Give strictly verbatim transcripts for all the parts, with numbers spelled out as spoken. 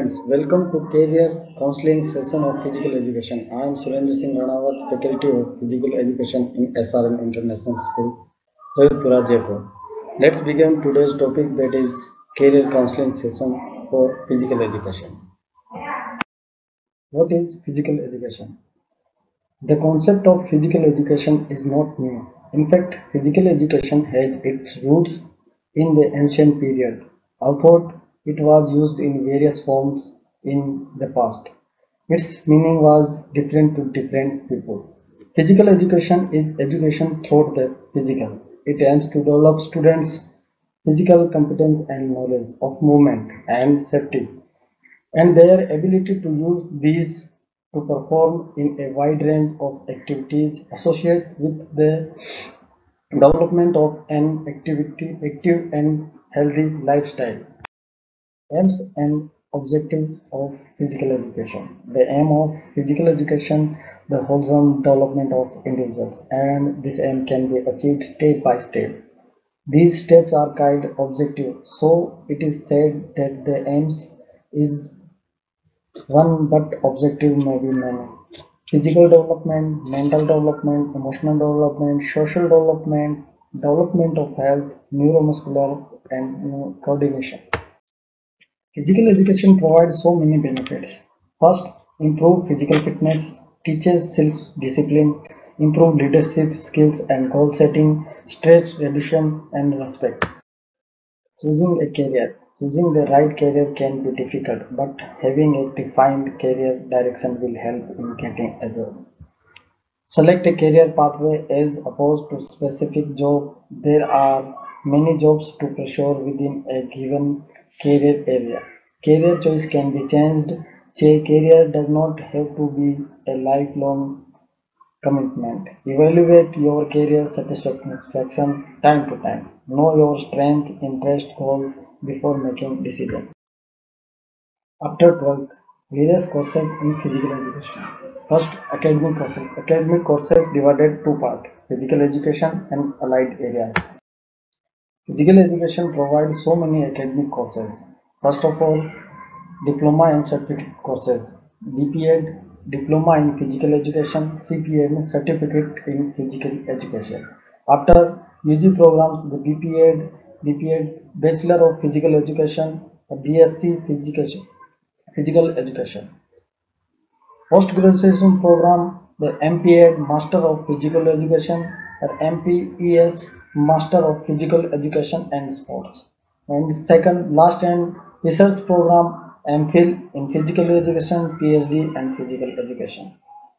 friends, welcome to Career Counseling Session of Physical Education. I am Surendra Singh Ranawat, Faculty of Physical Education in S R M International School, Rohitpura, Jaipur. Let's begin today's topic, that is Career Counseling Session for Physical Education. What is physical education? The concept of physical education is not new. In fact, physical education has its roots in the ancient period, although it was used in various forms in the past. Its meaning was different to different people. Physical education is education through the physical. It aims to develop students' physical competence and knowledge of movement and safety, and their ability to use these to perform in a wide range of activities associated with the development of an activity, active and healthy lifestyle. Aims and objectives of physical education. The aim of physical education, the wholesome development of individuals, and this aim can be achieved step by step. These steps are called objectives. So it is said that the aims is one but objective may be many. Physical development, mental development, emotional development, social development, development of health, neuromuscular and coordination. Physical education provides so many benefits. First, improve physical fitness, teaches self-discipline, improve leadership skills and goal setting, stress reduction and respect. Choosing a career. Choosing the right career can be difficult, but having a defined career direction will help in getting a job. Select a career pathway as opposed to specific job. There are many jobs to pursue within a given career area. Career choice can be changed. A career does not have to be a lifelong commitment. Evaluate your career satisfaction time to time. Know your strength, interest, goals before making decision. After twelfth, various courses in physical education. First, academic courses. Academic courses divided two parts: physical education and allied areas. Physical education provides so many academic courses. First of all, diploma and certificate courses. D P Ed, diploma in physical education. C P Ed, certificate in physical education. After U G programs, the B P Ed, B P Ed, Bachelor of Physical Education, B S c Physical Physical Education. Post-graduation program, the M P Ed, Master of Physical Education, or M P E S, Master of Physical Education and Sports. And second, last and research program, M Phil in Physical Education, P H D and Physical Education.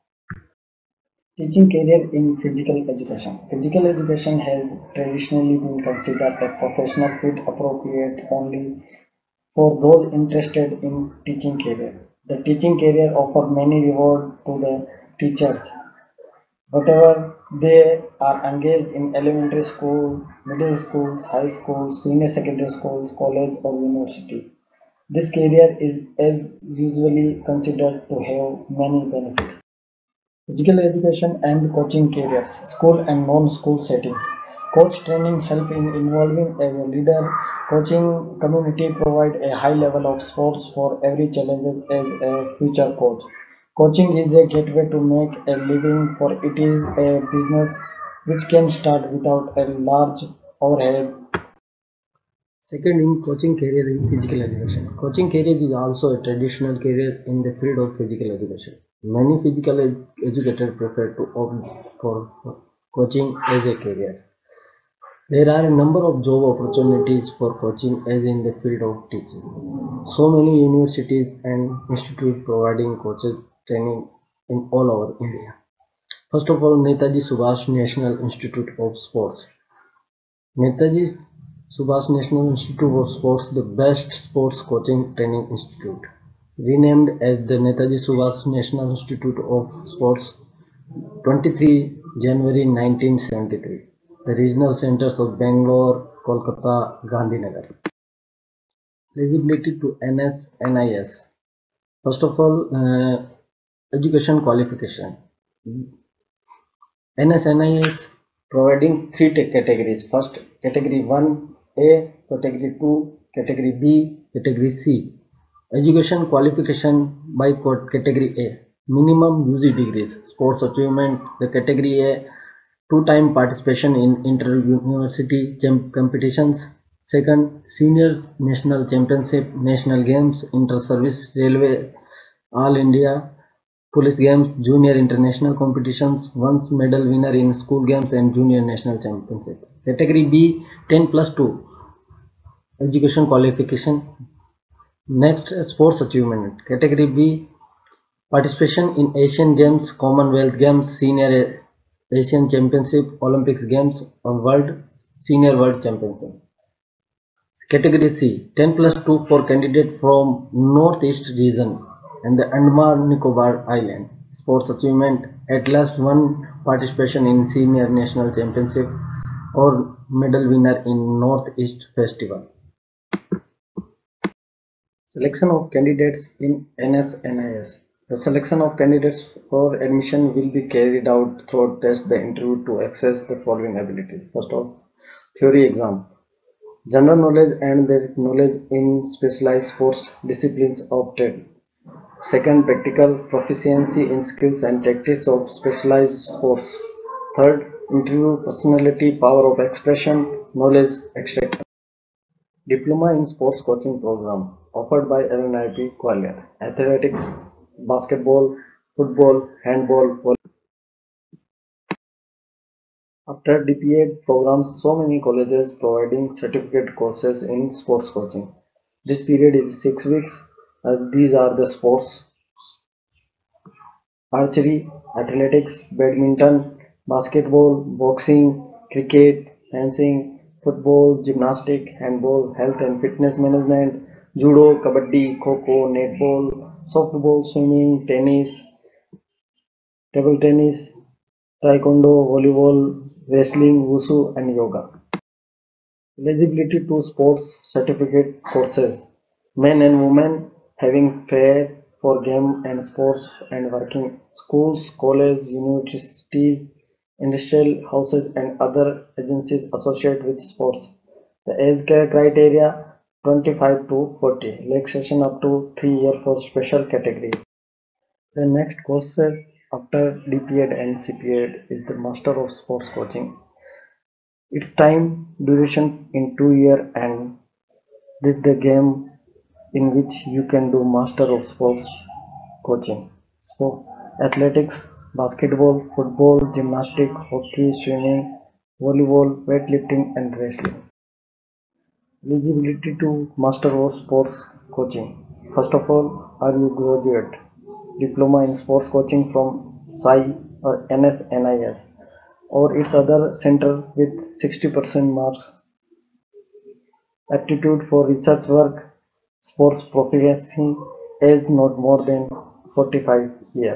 Teaching career in physical education. Physical education has traditionally been considered a professional field appropriate only for those interested in teaching career. The teaching career offers many rewards to the teachers, whatever they are engaged in elementary school, middle schools, high schools, senior secondary schools, college or university. This career is as usually considered to have many benefits. Physical education and coaching careers, school and non-school settings. Coach training help in involving as a leader. Coaching community provide a high level of sports for every challenge as a future coach. Coaching is a gateway to make a living, for it is a business which can start without a large overhead. Second, in coaching career in physical education. Coaching career is also a traditional career in the field of physical education. Many physical ed educators prefer to opt for coaching as a career. There are a number of job opportunities for coaching as in the field of teaching. So many universities and institutes providing coaches training in all over India. First of all, Netaji Subhash National Institute of Sports. Netaji Subhash National Institute of Sports, the best sports coaching training institute. Renamed as the Netaji Subhash National Institute of Sports, twenty-third January nineteen seventy-three. The regional centers of Bangalore, Kolkata, Gandhinagar. Eligibility to N S N I S. First of all, uh, education qualification. N S N I S providing three categories. First, category one A, category two, category B, category C. Education qualification by category A. Minimum U G degrees. Sports achievement. The category A. Two-time participation in inter-university competitions. Second, senior national championship, national games, inter-service, railway, all India, police games, junior international competitions, once medal winner in school games and junior national championship. Category B, ten plus two, education qualification. Next, sports achievement. Category B, participation in Asian Games, Commonwealth Games, Senior Asian Championship, Olympics Games, or World Senior World Championship. Category C, ten plus two for candidate from Northeast region and the Andaman Nicobar Island. Sports achievement, at last one participation in Senior National Championship or medal winner in Northeast Festival. Selection of candidates in N S N I S. The selection of candidates for admission will be carried out through test the interview to access the following abilities. First of theory exam. General knowledge and their knowledge in specialized sports disciplines obtained. Second, practical proficiency in skills and tactics of specialized sports. Third, interview personality, power of expression, knowledge extract. Diploma in Sports Coaching Program offered by L N I P Gwalior. Athletics, basketball, football, handball, volleyball. After D P Ed programs, so many colleges providing certificate courses in sports coaching. This period is six weeks. Uh, these are the sports: archery, athletics, badminton, basketball, boxing, cricket, fencing, football, gymnastics, handball, health and fitness management, judo, kabaddi, kho-kho, netball, softball, swimming, tennis, table tennis, taekwondo, volleyball, wrestling, wushu, and yoga. Eligibility to sports certificate courses. Men and women having fair for game and sports and working schools, colleges, universities, industrial houses and other agencies associated with sports. The age criteria twenty-five to forty. Relaxation up to three years for special categories. The next course after D P Ed and C P Ed is the Master of Sports Coaching. Its time duration in two years and this is the game in which you can do Master of Sports Coaching. So athletics, basketball, football, gymnastics, hockey, swimming, volleyball, weightlifting and wrestling. Eligibility to Master of Sports Coaching. First of all, are you graduate? Diploma in Sports Coaching from S I or N S N I S or its other center with sixty percent marks. Aptitude for research work, sports proficiency, age not more than forty-five years.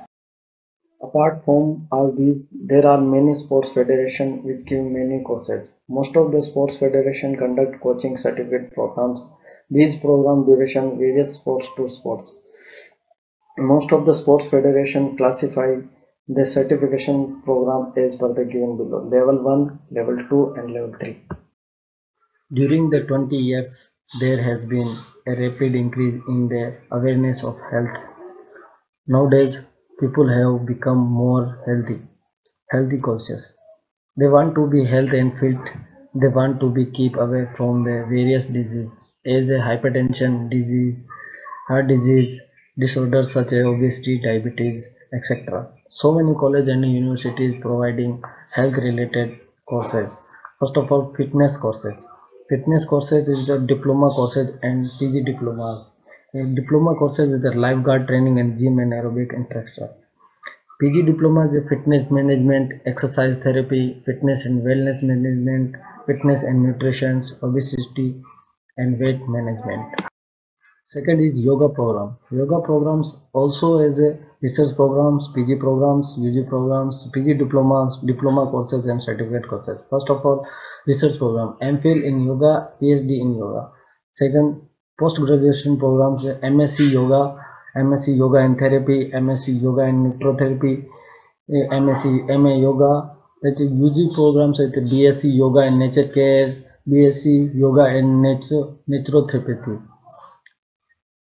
Apart from all these, there are many sports federations which give many courses. Most of the sports federations conduct coaching certificate programs. These program duration various sports to sports. Most of the sports federation classify the certification program as per the given below: level one, level two and level three. During the twenty years, there has been a rapid increase in the awareness of health. Nowadays, people have become more healthy, healthy conscious. They want to be healthy and fit. They want to be keep away from the various diseases, as a hypertension disease, heart disease, disorders such as obesity, diabetes, et cetera. So many colleges and universities providing health-related courses. First of all, fitness courses. Fitness courses is the diploma courses and P G diplomas. Diploma courses is the lifeguard training and gym and aerobic and extra. P G diploma is fitness management, exercise therapy, fitness and wellness management, fitness and nutrition, obesity and weight management. Second is yoga program. Yoga programs also as a research programs, P G programs, U G programs, P G diplomas, diploma courses and certificate courses. First of all, research program, M Phil in yoga, P H D in yoga. Second, post-graduation programs, M S c yoga, M S c yoga and therapy, M S c yoga and nutrotherapy, M S c M A yoga. That is U G programs like B S c yoga and nature care, B S c yoga and nature naturopathy.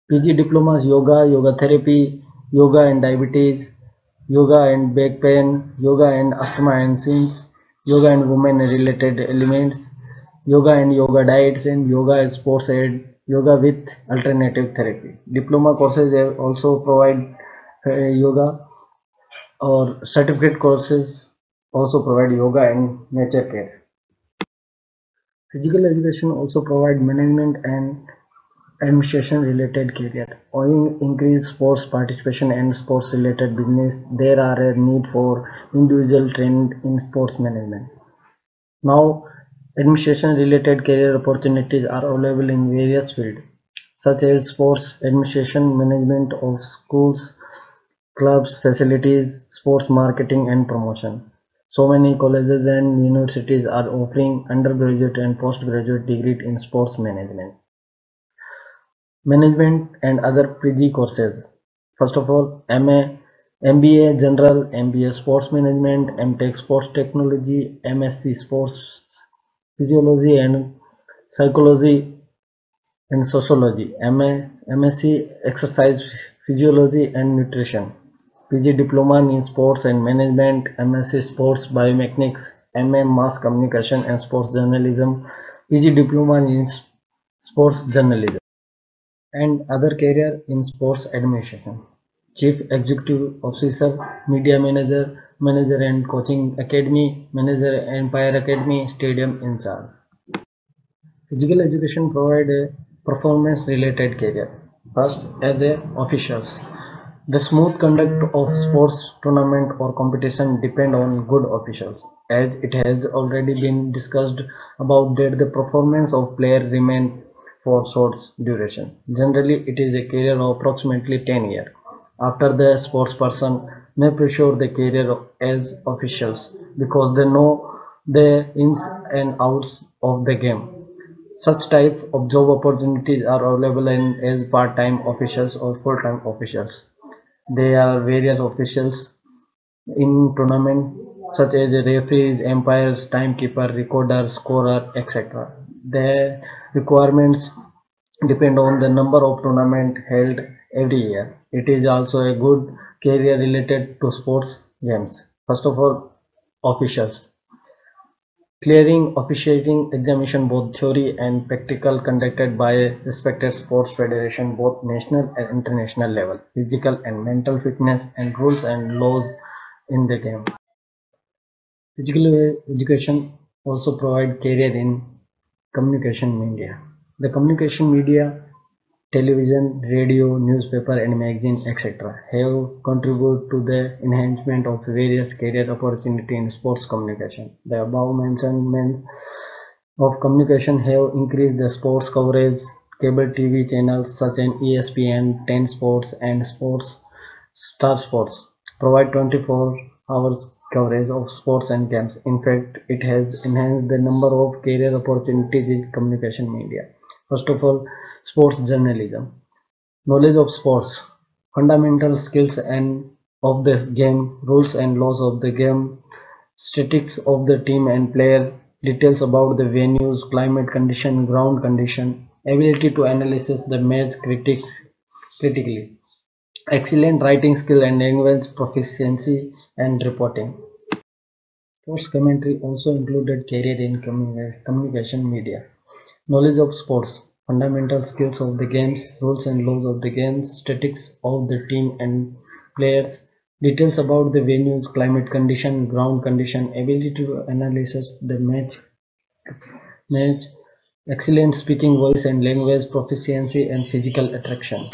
P G diplomas: yoga, yoga therapy, yoga and diabetes, yoga and back pain, yoga and asthma and sins, yoga and women related elements, yoga and yoga diets, and yoga and sports aid, yoga with alternative therapy. Diploma courses also provide uh, yoga, or certificate courses also provide yoga and nature care. Physical education also provide management and administration related career. Owing increased sports participation and sports related business, there are a need for individual trained in sports management. Now, administration related career opportunities are available in various fields such as sports administration, management of schools, clubs, facilities, sports marketing and promotion. So many colleges and universities are offering undergraduate and postgraduate degree in sports management. Management and other P G courses. First of all, M A, M B A General, M B A Sports Management, M Tech Sports Technology, M S c Sports Physiology and Psychology and Sociology, M A, M S c Exercise Physiology and Nutrition, P G Diploma in Sports and Management, M S c Sports Biomechanics, M A Mass Communication and Sports Journalism, P G Diploma in Sports Journalism, and other career in sports administration: Chief Executive Officer, Media Manager, Manager and Coaching Academy, Manager Empire Academy, Stadium in charge. Physical education provide a performance related career. First, as a officials. The smooth conduct of sports tournament or competition depend on good officials. As it has already been discussed about that the performance of player remain for short duration. Generally, it is a career of approximately ten years. After the sports person may pursue the career as officials because they know the ins and outs of the game. Such type of job opportunities are available in as part-time officials or full-time officials. There are various officials in tournament such as referees, umpires, timekeeper, recorder, scorer, et cetera. The requirements depend on the number of tournament held every year. It is also a good career related to sports games. First of all, officials. Clearing officiating examination, both theory and practical, conducted by a respected sports federation, both national and international level. Physical and mental fitness and rules and laws in the game. Physical education also provide career in communication media. The communication media, television, radio, newspaper and magazine, et cetera have contributed to the enhancement of various career opportunities in sports communication. The above mentioned means of communication have increased the sports coverage. Cable T V channels such as E S P N, ten Sports and Sports Star Sports provide twenty-four hours coverage of sports and games. In fact, it has enhanced the number of career opportunities in communication media. First of all, sports journalism. Knowledge of sports, fundamental skills and of the game, rules and laws of the game, statistics of the team and player, details about the venues, climate condition, ground condition, ability to analyze the match critic, critically, excellent writing skill and language proficiency and reporting. Sports commentary also included career in communication media. Knowledge of sports, fundamental skills of the games, rules and laws of the games, statistics of the team and players, details about the venues, climate condition, ground condition, ability to analyze the match, match, excellent speaking voice and language proficiency and physical attraction.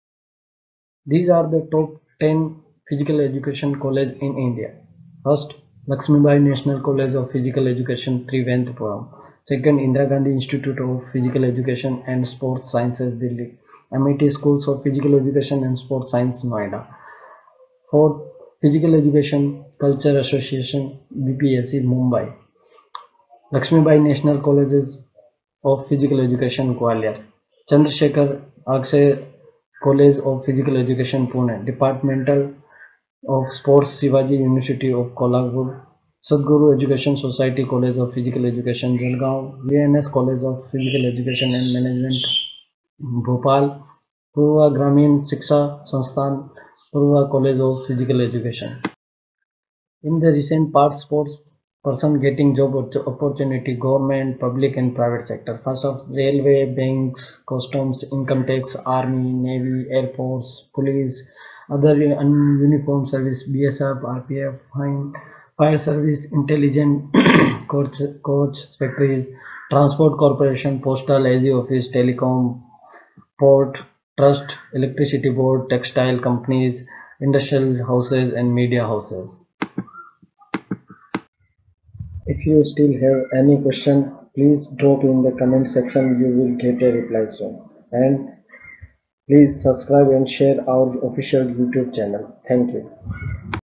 These are the top ten physical education colleges in India. First, Lakshmibai National College of Physical Education, Trivandrum. Second, Indira Gandhi Institute of Physical Education and Sports Sciences, Delhi. M I T Schools of Physical Education and Sports Science, Noida. Fourth, Physical Education Culture Association, B P S C, Mumbai. Lakshmibai National Colleges of Physical Education, Gwalior. Chandrasekhar Akshay College of Physical Education, Pune. Departmental of Sports, Shivaji University of Kolhapur. Sadguru Education Society College of Physical Education, Jalgaon. V N S College of Physical Education and Management, Bhopal. Purva Gramin Shiksha Sansthan, Purva College of Physical Education. In the recent past, sports person getting job opportunity, government, public and private sector. First of railway, banks, customs, income tax, army, navy, air force, police, other uniform service, B S F, R P F, fine, fire service, intelligence, coach, coach, factories, transport corporation, postal, A G office, telecom, port, trust, electricity board, textile companies, industrial houses and media houses. If you still have any question, please drop in the comment section. You will get a reply soon. And please subscribe and share our official YouTube channel. Thank you.